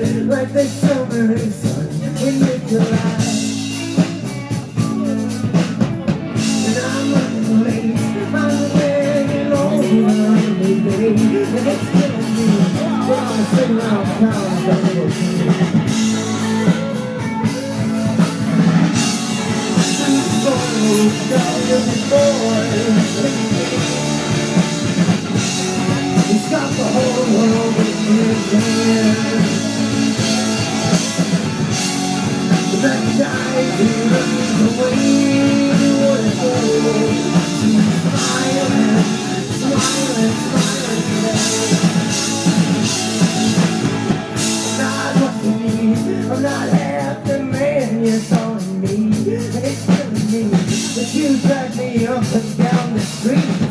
like the summer sun in mid-July. And I'm running late, I'm getting over every day, and it's killing me, but I'm sitting around town, don't look at me. He's got the whole world in his hands. That guy who runs away, what a fool. She's smiling, smiling, smiling. I'm not what you need, I'm not half the man you're calling me. It's killing me that you drag me up and down the street.